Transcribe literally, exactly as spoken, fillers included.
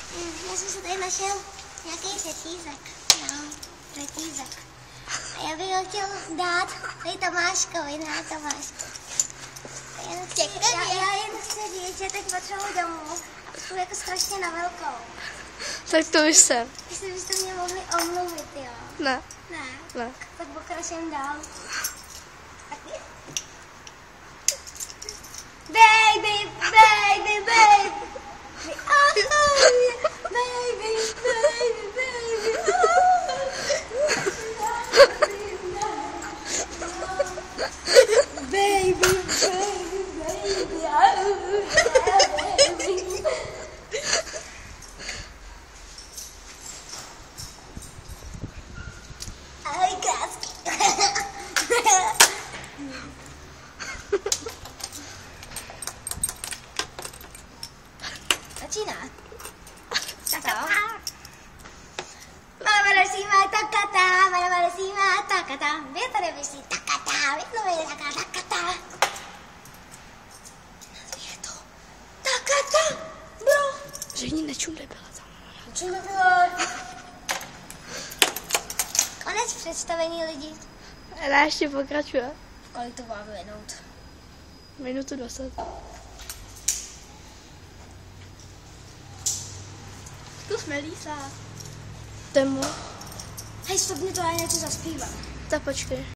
Já jsem se tady našel nějaký řetízek. No, řetízek. A já bych ho chtěl dát tady Tomáškovi, ne Tomášku. Já jen chci, já, já jen chci říct, že teď potřebuji domů a potřebuji jako strašně na velkou. Tak to už jsem. Jestli byste mě mohli omluvit, jo? Ne. Ne? Ne. Tak pokračujeme dál. Baby, baby, baby. Oh, baby, baby, baby. Oh. Baby, baby, baby. Oh, baby. Ahoj, krásky. Začíná. Takata. Malabaresima takata, malabaresima takata. Větr vysí takata, větr vysí takata, takata. Je to takata, bro. Řekni, nečumde byla tam. Nečumde byla. Konec představení lidí. Ne, ještě pokračuje. Kolik to má vyvinout? Minutu dvacet. Zkus Melisa. Temu. Hej, stop, mě to já něco zaspívám. Tak počkej.